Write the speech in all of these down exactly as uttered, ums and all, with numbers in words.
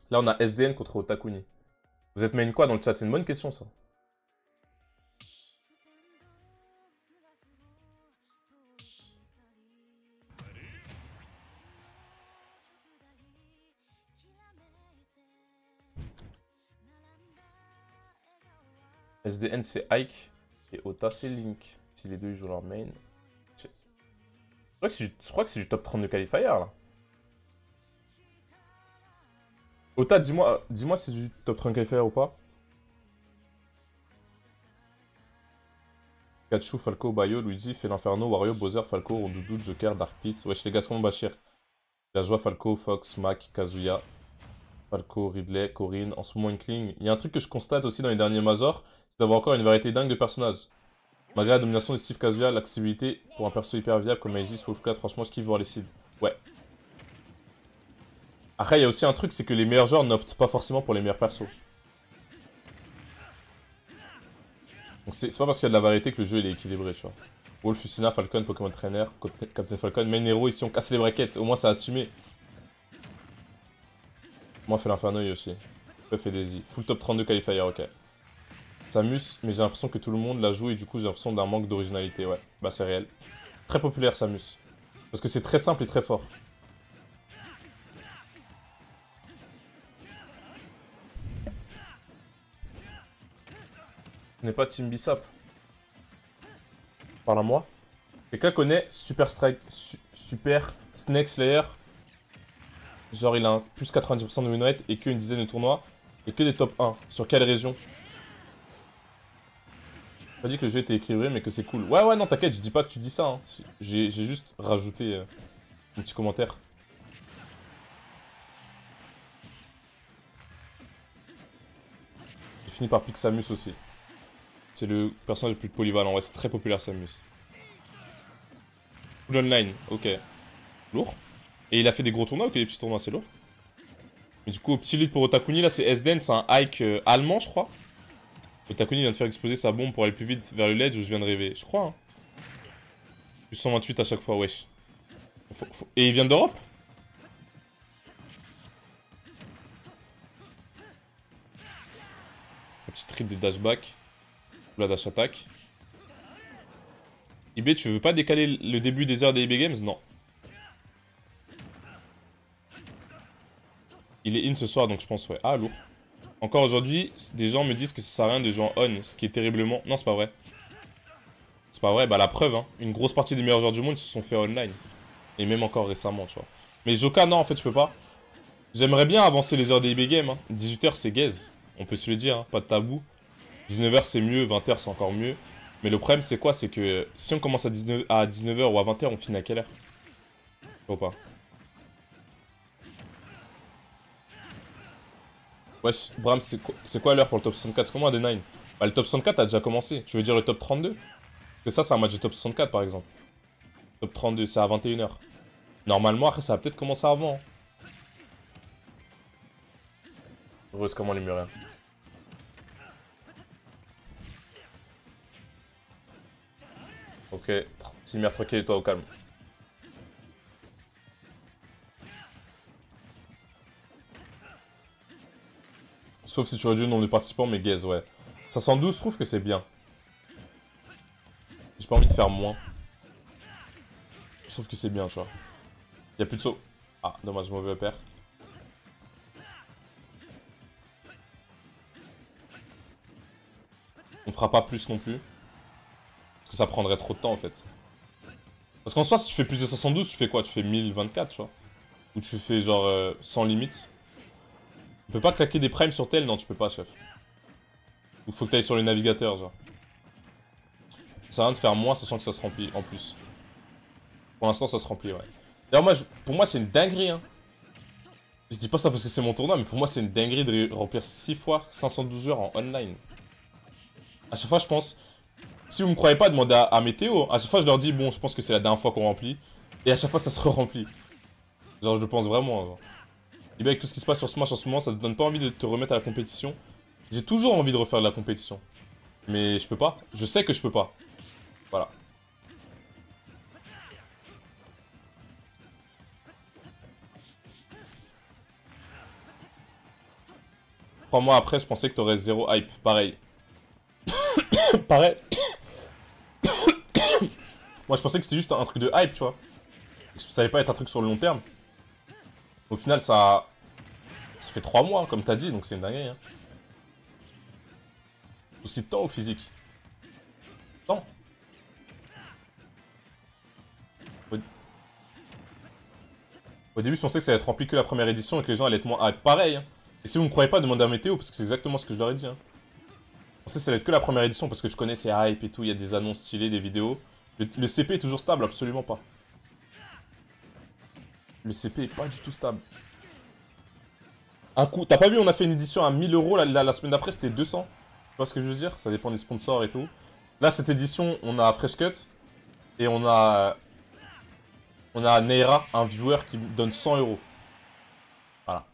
Là, on a S D N contre Otakuni. Vous êtes main quoi dans le chat? C'est une bonne question, ça. S D N, c'est Ike. Et Ota, c'est Link. Si les deux ils jouent leur main. Je crois que c'est du... du... du top trente de qualifier, là. Ota, dis-moi dis si c'est du top trente qualifier ou pas. Pikachu, Falco, Bayo, Luigi, fait l'Inferno, Wario, Bowser, Falco, Rondoudou, Joker, Dark Pit. Wesh les gars, comment Bachir? La joie, Falco, Fox, Mac, Kazuya, Falco, Ridley, Corinne, en ce moment Inkling. Il y a un truc que je constate aussi dans les derniers Majors, c'est d'avoir encore une variété dingue de personnages. Malgré la domination de Steve Kazuya, l'accessibilité pour un perso hyper viable comme Aegis, Wolfcat, franchement je kiffe voir les seeds. Ouais. Après il y a aussi un truc, c'est que les meilleurs joueurs n'optent pas forcément pour les meilleurs persos. Donc c'est pas parce qu'il y a de la variété que le jeu il est équilibré, tu vois. Wolf, Lucina, Falcon, Pokémon Trainer, Captain Falcon, Main Hero, ici on casse les brackets, au moins ça a assumé. Moi, fait l'Inferno aussi. Fait Daisy. Full top trente-deux qualifier, ok. Samus, mais j'ai l'impression que tout le monde la joue et du coup j'ai l'impression d'un manque d'originalité, ouais. Bah c'est réel. Très populaire Samus. Parce que c'est très simple et très fort. On n'est pas Team Bissap. Parle à moi. Quelqu'un connaît Super Strike, su Super Snake Slayer. Genre il a un plus quatre-vingt-dix pour cent de win rate et que une dizaine de tournois. Et que des top un. Sur quelle région? J'ai pas dit que le jeu était équilibré mais que c'est cool. Ouais ouais non t'inquiète, je dis pas que tu dis ça. Hein. J'ai juste rajouté euh, un petit commentaire. J'ai fini par pick Samus aussi. C'est le personnage le plus polyvalent, ouais c'est très populaire Samus. Full online, ok. Lourd. Et il a fait des gros tournois ou que des petits tournois, c'est lourd. Mais du coup, au petit lead pour Otakuni, là c'est S D N, c'est un hike euh, allemand je crois. Otakuni vient de faire exploser sa bombe pour aller plus vite vers le ledge où je viens de rêver, je crois. Hein. Plus cent vingt-huit à chaque fois, wesh. Faut, faut... Et il vient d'Europe? Un petit trip de dashback. Ou la dash attack. I B, tu veux pas décaler le début des heures des I B Games? Non. Il est in ce soir, donc je pense, ouais. Ah, lourd. Encore aujourd'hui, des gens me disent que ça sert à rien de jouer en on, ce qui est terriblement... Non, c'est pas vrai. C'est pas vrai, bah la preuve, hein. Une grosse partie des meilleurs joueurs du monde se sont fait online. Et même encore récemment, tu vois. Mais Joka, non, en fait, je peux pas. J'aimerais bien avancer les heures des I B Games. Hein. dix-huit heures, c'est gaze. On peut se le dire, hein. Pas de tabou. dix-neuf heures, c'est mieux. vingt heures, c'est encore mieux. Mais le problème, c'est quoi? C'est que si on commence à dix-neuf heures ou à vingt heures, on finit à quelle heure? Faut pas. Wesh, Bram, c'est quoi, quoi l'heure pour le top soixante-quatre? C'est comment un D neuf? Bah, le top soixante-quatre a déjà commencé. Tu veux dire le top trente-deux? Parce que ça, c'est un match de top soixante-quatre, par exemple. Top trente-deux, c'est à vingt et une heures. Normalement, après, ça va peut-être commencer avant. Heureuse comment les murs. Ok, Silmer tranquille et toi au calme. Sauf si tu réduis le nombre de participants, mais gaze, ouais. cinq cent douze, je trouve que c'est bien. J'ai pas envie de faire moins. Je trouve que c'est bien, tu vois. Y'a plus de saut. Ah, dommage, mauvais pair. On fera pas plus non plus. Parce que ça prendrait trop de temps, en fait. Parce qu'en soi, si tu fais plus de cinq cent douze, tu fais quoi? Tu fais mille vingt-quatre, tu vois. Ou tu fais genre euh, sans limite. Tu peux pas claquer des primes sur tel? Non, tu peux pas, chef. Ou faut que t'ailles sur le navigateur, genre. Ça sert à rien de faire moins, sachant que ça se remplit en plus. Pour l'instant, ça se remplit, ouais. D'ailleurs, moi, je... pour moi, c'est une dinguerie, hein. Je dis pas ça parce que c'est mon tournoi, mais pour moi, c'est une dinguerie de remplir six fois cinq cent douze joueurs en online. À chaque fois, je pense... Si vous me croyez pas, demandez à, à Météo. À chaque fois, je leur dis, bon, je pense que c'est la dernière fois qu'on remplit. Et à chaque fois, ça se re-remplit. Genre, je le pense vraiment, genre. Et bien, avec tout ce qui se passe sur Smash en ce moment, ça te donne pas envie de te remettre à la compétition. J'ai toujours envie de refaire de la compétition. Mais je peux pas. Je sais que je peux pas. Voilà. Trois mois après, je pensais que t'aurais zéro hype. Pareil. Pareil. Moi, je pensais que c'était juste un truc de hype, tu vois. Ça allait pas être un truc sur le long terme. Au final, ça... Ça fait trois mois, comme t'as dit, donc c'est une dinguerie. Hein. Aussi de temps au physique. Temps. Au... Au début, je pensais que ça allait être rempli que la première édition et que les gens allaient être moins hype. Pareil. Hein. Et si vous me croyez pas, demandez à Météo, parce que c'est exactement ce que je leur ai dit. Hein. Je pensais que ça allait être que la première édition, parce que je connais ces hype et tout, il y a des annonces stylées, des vidéos. Le, le C P est toujours stable, absolument pas. Le C P est pas du tout stable. Un coup, t'as pas vu, on a fait une édition à mille euros, la, la, la semaine d'après c'était deux cents. Tu vois ce que je veux dire? Ça dépend des sponsors et tout. Là, cette édition, on a Fresh Cut. Et on a... On a Neira, un viewer qui donne cent euros. Voilà.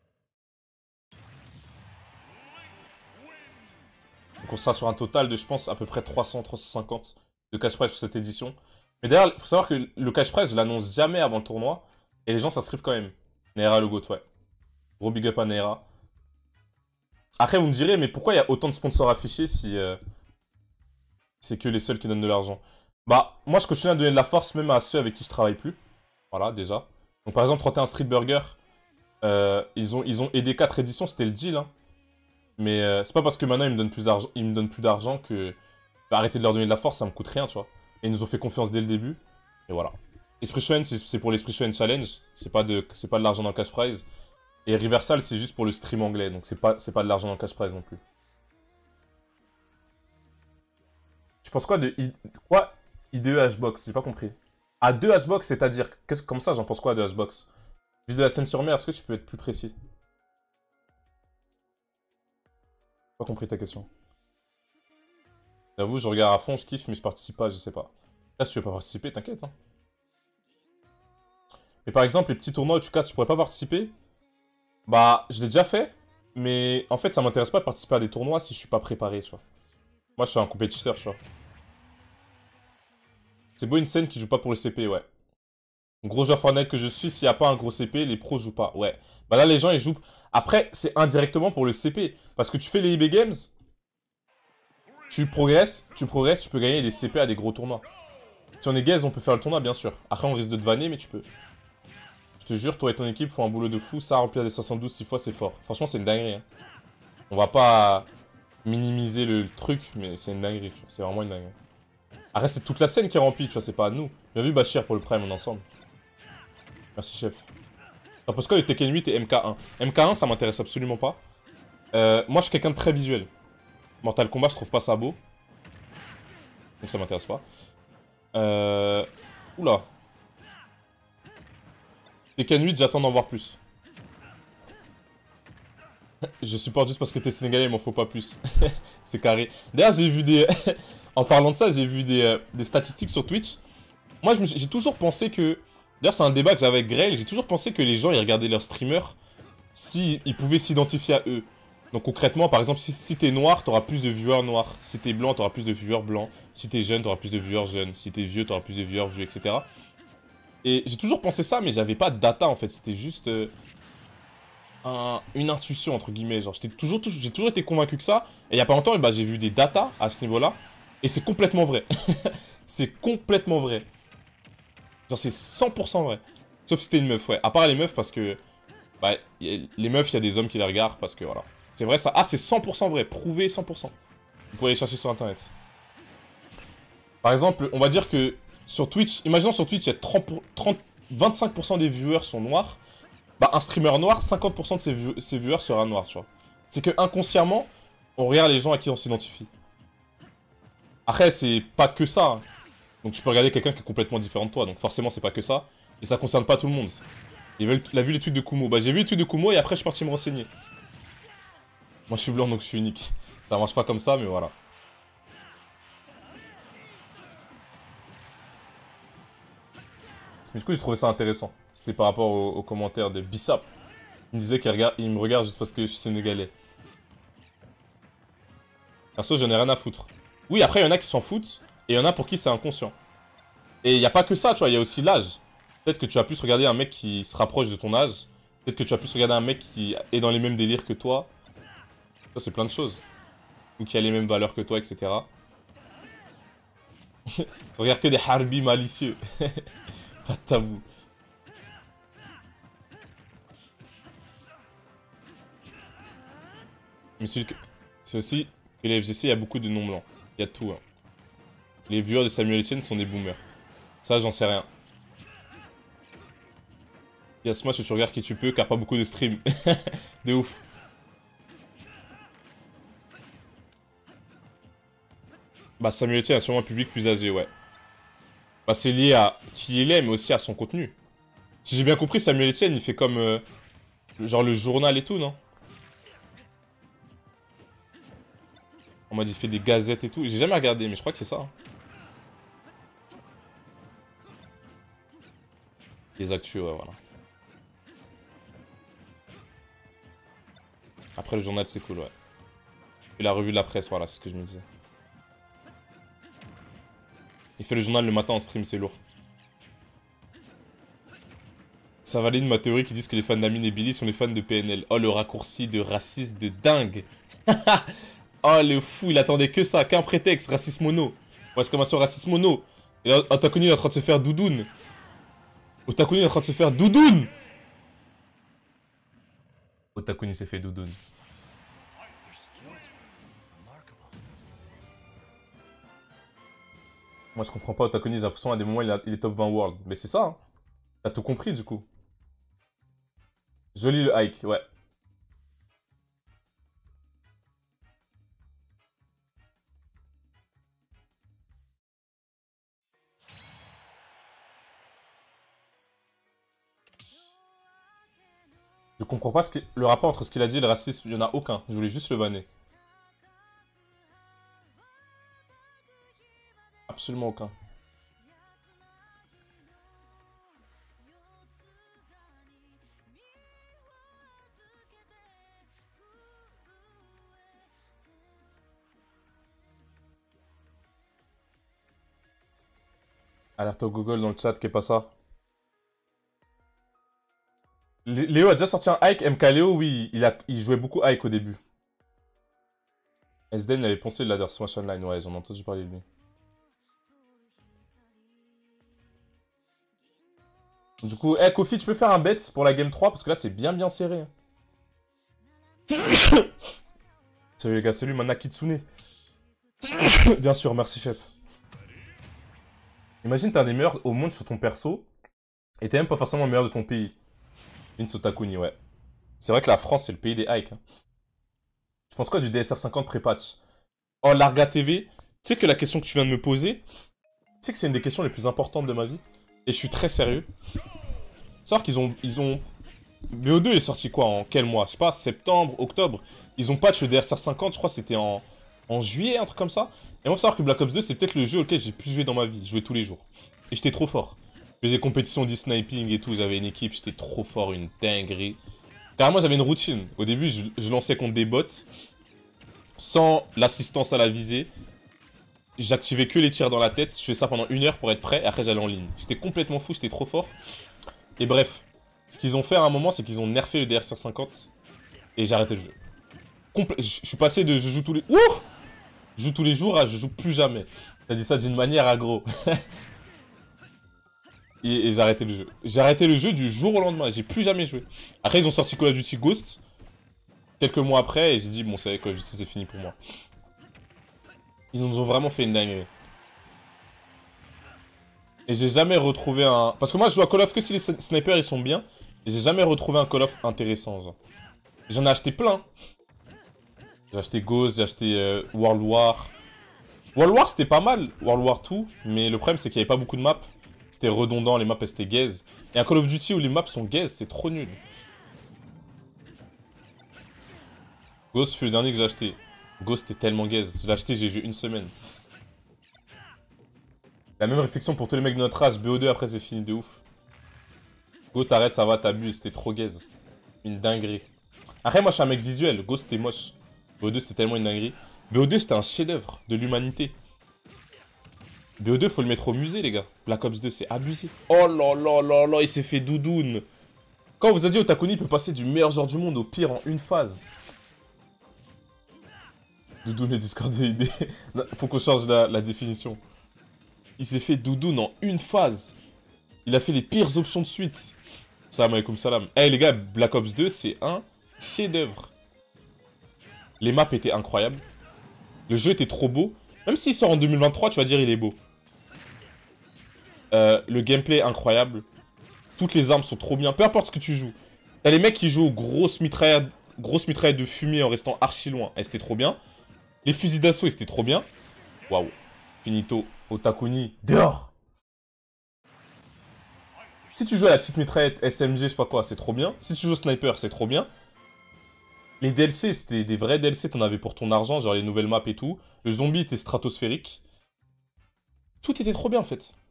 Donc on sera sur un total de, je pense, à peu près trois cents, trois cent cinquante de cash prize pour cette édition. Mais d'ailleurs, il faut savoir que le cash prize, je l'annonce jamais avant le tournoi. Et les gens s'inscrivent quand même. Neira le GOAT, ouais. Gros big up à Neira. Après, vous me direz, mais pourquoi il y a autant de sponsors affichés si euh, c'est que les seuls qui donnent de l'argent? Bah, moi, je continue à donner de la force même à ceux avec qui je travaille plus. Voilà, déjà. Donc, par exemple, trente et un Street Burger, euh, ils, ont, ils ont aidé quatre éditions, c'était le deal. Hein. Mais euh, c'est pas parce que maintenant, ils me donnent plus d'argent, ils me donnent plus d'argent que... Bah, arrêter de leur donner de la force, ça me coûte rien, tu vois. Et ils nous ont fait confiance dès le début. Et voilà. Esprit Shonen, c'est pour l'Esprit Shonen Challenge. C'est pas de, c'est pas de l'argent dans le cash prize. Et Reversal, c'est juste pour le stream anglais, donc c'est pas, c'est pas de l'argent dans le cash prize non plus. Tu penses quoi de I... quoi I D E Hbox? J'ai pas compris. À deux Hbox, c'est-à-dire... Comme ça, j'en pense quoi de Hbox? Ville de la Seine-sur-Mer, est-ce que tu peux être plus précis? Pas compris ta question. J'avoue, je regarde à fond, je kiffe, mais je participe pas, je sais pas. Là, si tu veux pas participer, t'inquiète. Hein. Mais par exemple, les petits tournois où tu casses, tu pourrais pas participer? Bah, je l'ai déjà fait, mais en fait, ça m'intéresse pas de participer à des tournois si je suis pas préparé, tu vois. Moi, je suis un compétiteur, tu vois. C'est beau une scène qui joue pas pour le C P, ouais. Gros joueur Fortnite que je suis, s'il n'y a pas un gros C P, les pros jouent pas, ouais. Bah là, les gens, ils jouent... Après, c'est indirectement pour le C P. Parce que tu fais les I B Games, tu progresses, tu progresses, tu peux gagner des C P à des gros tournois. Si on est gaze, on peut faire le tournoi, bien sûr. Après, on risque de te vanner, mais tu peux. Je te jure, toi et ton équipe font un boulot de fou. Ça, remplir des soixante-douze six fois, c'est fort. Franchement, c'est une dinguerie. Hein. On va pas minimiser le truc, mais c'est une dinguerie, tu vois. C'est vraiment une dinguerie. Après, c'est toute la scène qui est remplie, tu vois, c'est pas à nous. Bien vu, Bachir, pour le prime, on est ensemble. Merci, chef. T'en penses quoi de Tekken huit et M K un? M K un, ça m'intéresse absolument pas. Euh, moi, je suis quelqu'un de très visuel. Mortal Kombat, je trouve pas ça beau. Donc ça m'intéresse pas. Euh... Oula. Tekken huit, j'attends d'en voir plus. Je supporte juste parce que t'es sénégalais, il m'en faut pas plus. C'est carré. D'ailleurs, j'ai vu des... en parlant de ça, j'ai vu des, euh, des statistiques sur Twitch. Moi, j'ai toujours pensé que... D'ailleurs, c'est un débat que j'avais avec Grail. J'ai toujours pensé que les gens, ils regardaient leurs streamers si ils pouvaient s'identifier à eux. Donc concrètement, par exemple, si, si t'es noir, t'auras plus de viewers noirs. Si t'es blanc, t'auras plus de viewers blancs. Si t'es jeune, t'auras plus de viewers jeunes. Si t'es vieux, t'auras plus de viewers vieux, et cetera. Et j'ai toujours pensé ça, mais j'avais pas de data, en fait. C'était juste euh, un, une intuition, entre guillemets. Genre, j'ai toujours, toujours, toujours été convaincu que ça. Et il y a pas longtemps, eh ben, j'ai vu des datas à ce niveau-là. Et c'est complètement vrai. C'est complètement vrai. Genre, c'est cent pour cent vrai. Sauf si t'es une meuf, ouais. À part les meufs, parce que... Bah, y a, les meufs, il y a des hommes qui les regardent, parce que, voilà. C'est vrai, ça. Ah, c'est cent pour cent vrai. Prouvé cent pour cent. Vous pouvez aller chercher sur Internet. Par exemple, on va dire que sur Twitch... Imaginons sur Twitch, il y a trente, trente, vingt-cinq pour cent des viewers sont noirs. Bah, un streamer noir, cinquante pour cent de ses, view ses viewers sera noir, tu vois. C'est que, inconsciemment, on regarde les gens à qui on s'identifie. Après, c'est pas que ça, hein. Donc tu peux regarder quelqu'un qui est complètement différent de toi, donc forcément c'est pas que ça. Et ça concerne pas tout le monde. Il a vu les tweets de Kumo. Bah j'ai vu les tweets de Kumo et après je suis parti me renseigner. Moi je suis blanc donc je suis unique. Ça marche pas comme ça mais voilà. Mais du coup j'ai trouvé ça intéressant. C'était par rapport aux, aux commentaires de Bissap. Il me disait qu'il regarde, il me regarde juste parce que je suis sénégalais. Perso j'en ai rien à foutre. Oui après il y en a qui s'en foutent. Et il y en a pour qui c'est inconscient. Et il n'y a pas que ça, tu vois, il y a aussi l'âge. Peut-être que tu as plus regarder un mec qui se rapproche de ton âge. Peut-être que tu as plus regarder un mec qui est dans les mêmes délires que toi. Ça, c'est plein de choses. Ou qui a les mêmes valeurs que toi, et cetera. Regarde que des harbis malicieux. Pas de tabou. Mais c'est aussi que les F G C, il y a beaucoup de noms blancs. Il y a de tout. Hein. Les viewers de Samuel Etienne sont des boomers. Ça, j'en sais rien. Il y a ce match où tu regardes qui tu peux, car pas beaucoup de stream. De ouf. Bah, Samuel Etienne a sûrement un public plus âgé, ouais. Bah, c'est lié à qui il est, mais aussi à son contenu. Si j'ai bien compris, Samuel Etienne, il fait comme... Euh, genre le journal et tout, non? On m'a dit, il fait des gazettes et tout. J'ai jamais regardé, mais je crois que c'est ça. Hein. Les actus, ouais, voilà. Après, le journal, c'est cool, ouais. Et la revue de la presse, voilà, c'est ce que je me disais. Il fait le journal le matin en stream, c'est lourd. Ça valide ma théorie qui disent que les fans d'Amine et Billy sont les fans de P N L. Oh, le raccourci de raciste de dingue. Oh, le fou, il attendait que ça, qu'un prétexte, raciste mono. Ouais, exclamation raciste mono. Et Otakuni est en train de se faire doudoune. Otakuni est en train de se faire doudoune. Otakuni s'est fait doudoune. Moi, je comprends pas Otakuni, j'ai l'impression à des moments il, a, il est top vingt world. Mais c'est ça, hein. T'as tout compris, du coup. Joli le hike, ouais. Je comprends pas ce que... le rapport entre ce qu'il a dit et le racisme, il y en a aucun. Je voulais juste le banner. Absolument aucun. Alerte au Google dans le chat, qu'est pas ça? Léo a déjà sorti un hike. M K Léo, oui, il, a, il jouait beaucoup hike au début. S D N avait poncé le ladder Smash Online, ouais, j'en ai entendu parler de lui. Du coup, hey, Kofi, tu peux faire un bet pour la game trois, parce que là, c'est bien bien serré. Salut les gars, salut Mana Kitsune. Bien sûr, merci chef. Imagine, t'es un des meilleurs au monde sur ton perso, et t'es même pas forcément le meilleur de ton pays. Vince Otakuni, ouais. C'est vrai que la France, c'est le pays des hikes. Hein. Tu penses quoi du D S R cinquante pré-patch? Oh, Larga T V, tu sais que la question que tu viens de me poser, tu sais que c'est une des questions les plus importantes de ma vie. Et je suis très sérieux. Savoir qu'ils ont, ils ont... B O deux est sorti quoi? En quel mois? Je sais pas, septembre, octobre. Ils ont patch le D S R cinquante, je crois c'était en... en juillet, un truc comme ça. Et moi, faut savoir que Black Ops deux, c'est peut-être le jeu auquel j'ai plus joué dans ma vie. Je jouais tous les jours. Et j'étais trop fort. J'ai des compétitions d'e-sniping et tout, j'avais une équipe, j'étais trop fort, une dinguerie. Carrément, j'avais une routine. Au début, je, je lançais contre des bots, sans l'assistance à la visée. J'activais que les tirs dans la tête, je faisais ça pendant une heure pour être prêt, et après j'allais en ligne. J'étais complètement fou, j'étais trop fort. Et bref, ce qu'ils ont fait à un moment, c'est qu'ils ont nerfé le D S R cinquante, et j'ai arrêté le jeu. Compl je suis passé de je joue tous les... Ouh Je joue tous les jours à je joue plus jamais. T'as dit ça d'une manière aggro. Et, et j'ai arrêté le jeu. J'ai arrêté le jeu du jour au lendemain. J'ai plus jamais joué. Après, ils ont sorti Call of Duty Ghost. Quelques mois après. Et j'ai dit, bon, c'est Call of Duty, c'est fini pour moi. Ils nous ont vraiment fait une dinguerie. Et j'ai jamais retrouvé un... Parce que moi, je joue à Call of que si les snipers, ils sont bien. Et j'ai jamais retrouvé un Call of intéressant. J'en ai acheté plein. J'ai acheté Ghost, j'ai acheté euh, World War. World War, c'était pas mal. World War deux. Mais le problème, c'est qu'il n'y avait pas beaucoup de maps. C'était redondant, les maps elles étaient gaze. Et un Call of Duty où les maps sont gaze, c'est trop nul. Ghost fut le dernier que j'ai acheté. Ghost était tellement gaze. Je l'ai acheté, j'ai joué une semaine. La même réflexion pour tous les mecs de notre âge. B O deux après c'est fini de ouf. Go t'arrêtes, ça va, t'abuses, c'était trop gaze. Une dinguerie. Après moi je suis un mec visuel, Ghost c'était moche. B O deux c'était tellement une dinguerie. B O deux c'était un chef-d'œuvre de l'humanité. B O deux, faut le mettre au musée, les gars. Black Ops deux, c'est abusé. Oh là là là là, il s'est fait doudoune. Quand on vous a dit Otakuni peut passer du meilleur joueur du monde au pire en une phase. Doudoune et Discord D I B. Faut qu'on change la, la définition. Il s'est fait Doudoune en une phase. Il a fait les pires options de suite. Salam alaikum salam. Eh hey, les gars, Black Ops deux, c'est un chef-d'œuvre. Les maps étaient incroyables. Le jeu était trop beau. Même s'il sort en deux mille vingt-trois, tu vas dire il est beau. Euh, le gameplay est incroyable. Toutes les armes sont trop bien. Peu importe ce que tu joues. T'as les mecs qui jouent aux grosses mitraillettes, grosses mitraillettes de fumée en restant archi loin. Et c'était trop bien. Les fusils d'assaut, c'était trop bien. Waouh. Finito. Otakuni. Dehors. Si tu joues à la petite mitraillette S M G, je sais pas quoi, c'est trop bien. Si tu joues au sniper, c'est trop bien. Les D L C, c'était des vrais D L C, t'en avais pour ton argent, genre les nouvelles maps et tout. Le zombie était stratosphérique. Tout était trop bien en fait.